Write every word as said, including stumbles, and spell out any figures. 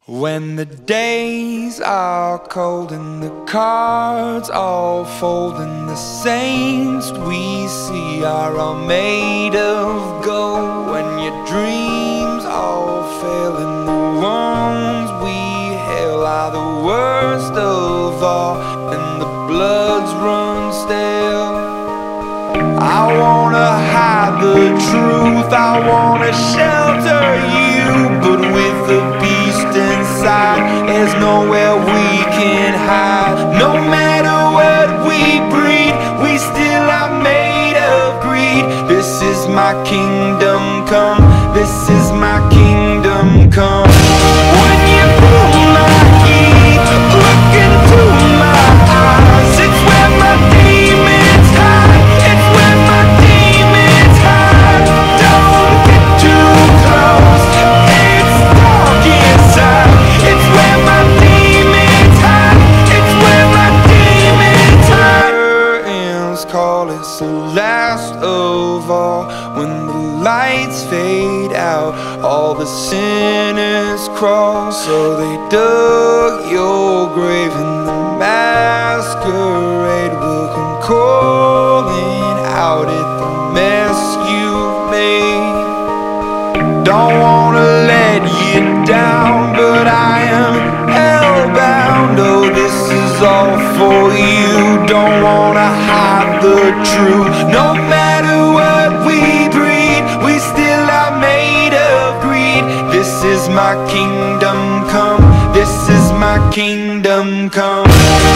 When the days are cold and the cards all fold and the saints we see are all made of gold, when your dreams all fail and the ones we hail are the worst of all and the bloods run stale, I wanna hide the truth, I wanna shelter you, but with the beast inside, there's nowhere we can hide. No matter what we breed, we still are made of greed. This is my kingdom come, this is my kingdom come. When you pull my key, look into my eyes, it's where my demons hide, it's where my demons hide. Don't get too close, it's dark inside, it's where my demons hide, it's where my demons hide. Curtains call, it's the last of all. When the lights fade out, all the sinners crawl. So they dug your grave and the masquerade will come calling out at the mess you've made. Don't wanna let you down, but I am hellbound. Oh, this is all for you. Don't wanna hide the truth. No matter what we breed, we still are made of greed. This is my kingdom come, this is my kingdom come.